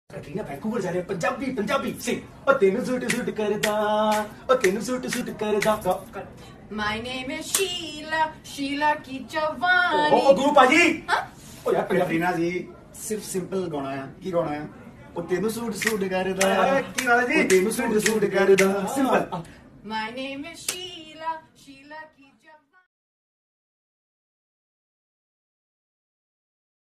Katrina Vancouver ਜਾ ਰਹੇ ਪੰਜਾਬੀ ਪੰਜਾਬੀ ਸਿੰਘ ਉਹ ਤੈਨੂੰ ਸੂਟ ਸੂਟ ਕਰਦਾ ਉਹ ਤੈਨੂੰ ਸੂਟ ਸੂਟ ਕਰਦਾ My name is Sheila, Sheila की जवानी। ओ गुरु पाजी हाँ? ओ यार ਕੈਟਰੀਨਾ ਜੀ ਸਿਰਫ ਸਿੰਪਲ ਗਾਣਾ ਆ ਕੀ ਗਾਣਾ ਆ ਉਹ ਤੈਨੂੰ ਸੂਟ ਸੂਟ ਕਰਦਾ ਕੀ ਵਾਲਾ ਜੀ ਉਹ ਤੈਨੂੰ ਸੂਟ ਸੂਟ ਕਰਦਾ simple My name is Sheila, Sheila की